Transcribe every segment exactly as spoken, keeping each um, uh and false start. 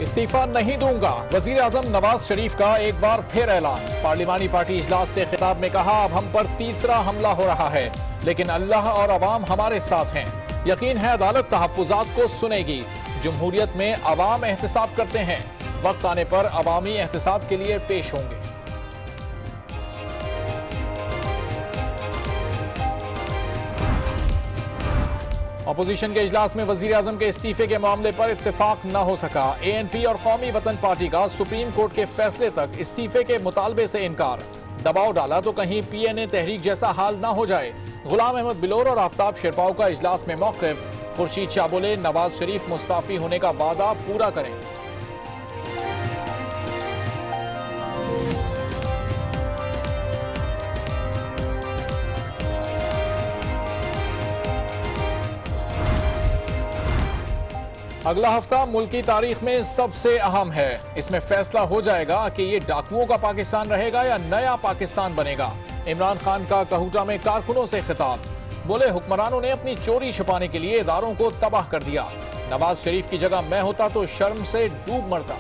इस्तीफा नहीं दूंगा, वजीर आजम नवाज शरीफ का एक बार फिर ऐलान। पार्लिमानी पार्टी इजलास से खिताब में कहा, अब हम पर तीसरा हमला हो रहा है, लेकिन अल्लाह और अवाम हमारे साथ हैं। यकीन है अदालत तहफ्फुजात को सुनेगी। जमहूरियत में अवाम एहतसाब करते हैं, वक्त आने पर अवामी एहतसाब के लिए पेश होंगे। अपोजिशन के इजलास में वजीर आजम के इस्तीफे के मामले पर इत्तेफाक न हो सका। ए एन पी और कौमी वतन पार्टी का सुप्रीम कोर्ट के फैसले तक इस्तीफे के मुतालबे से इनकार। दबाव डाला तो कहीं पी एन ए तहरीक जैसा हाल न हो जाए। गुलाम अहमद बिलोर और आफ्ताब शेरपाव का इजलास में मौक़िफ। खुर्शीद शाह बोले, नवाज शरीफ मुस्ताफी होने का वादा पूरा करें। अगला हफ्ता मुल्क की तारीख में सबसे अहम है। इसमें फैसला हो जाएगा कि ये डाकुओं का पाकिस्तान रहेगा या नया पाकिस्तान बनेगा। इमरान खान का कहूटा में कारकुनों से खिताब। बोले, हुक्मरानों ने अपनी चोरी छुपाने के लिए इदारों को तबाह कर दिया। नवाज शरीफ की जगह मैं होता तो शर्म से डूब मरता।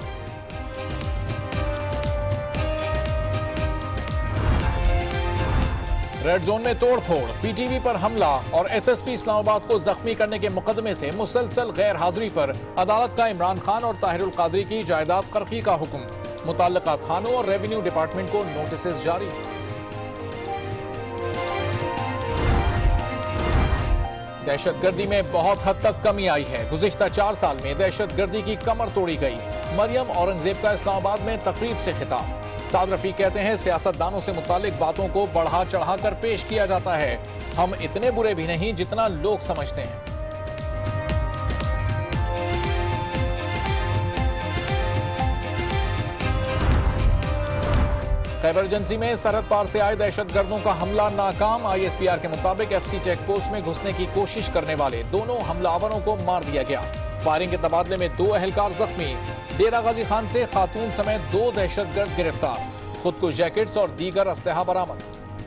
रेड जोन में तोड़फोड़, पी टी वी पर हमला और एस एस पी इस्लामाबाद को जख्मी करने के मुकदमे से मुसलसल गैर हाजिरी पर अदालत का इमरान खान और ताहिरुल कादरी की जायदाद कर्की का हुक्म। मुतल्लिका थानों और रेवेन्यू डिपार्टमेंट को नोटिस जारी। दहशतगर्दी में बहुत हद तक कमी आई है। गुज़िश्ता चार साल में दहशतगर्दी की कमर तोड़ी गई। मरियम औरंगजेब का इस्लामाबाद में तकरीब से खिताब। साद रफी कहते हैं, सियासतदानों से मुतालिक बातों को बढ़ा चढ़ाकर पेश किया जाता है। हम इतने बुरे भी नहीं जितना लोग समझते हैं। खैबर एजेंसी में सरहद पार से आए दहशतगर्दों का हमला नाकाम। आई एस पी आर के मुताबिक एफ सी चेक पोस्ट में घुसने की कोशिश करने वाले दोनों हमलावरों को मार दिया गया। फायरिंग के तबादले में दो अहलकार जख्मी। डेरा गाजी खान से खातून समेत दो दहशतगर्द गिरफ्तार। खुदकुश जैकेट्स और दीगर अस्लहा बरामद।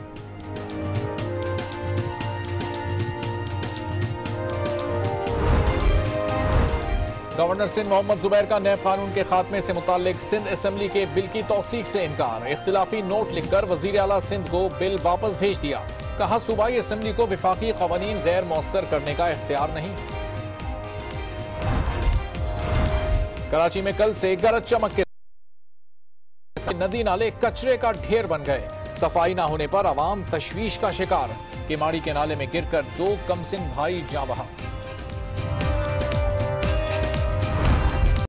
गवर्नर सिंध मोहम्मद जुबैर का नैब कानून के खात्मे से मुताल्लिक सिंध असेंबली के बिल की तौसीक से इनकार। इख्तिलाफी नोट लिखकर वजीर आला सिंध को बिल वापस भेज दिया। कहा, सूबाई असेंबली को विफाकी कवानीन गैर मौसर करने का इख्तियार नहीं। कराची में कल से गरज चमक के नदी नाले कचरे का ढेर बन गए। सफाई ना होने पर आवाम तशवीश का शिकार। किमाड़ी के नाले में गिरकर दो कमसिन भाई जाँ बहा।